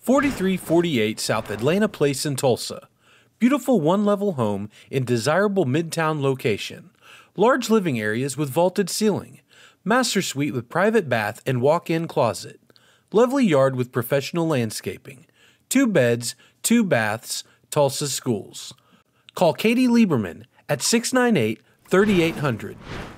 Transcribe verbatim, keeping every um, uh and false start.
forty-three forty-eight South Atlanta Place in Tulsa. Beautiful one-level home in desirable midtown location. Large living areas with vaulted ceiling. Master suite with private bath and walk-in closet. Lovely yard with professional landscaping. Two beds, two baths, Tulsa schools. Call Katie Lieberman at six nine eight, three eight zero zero.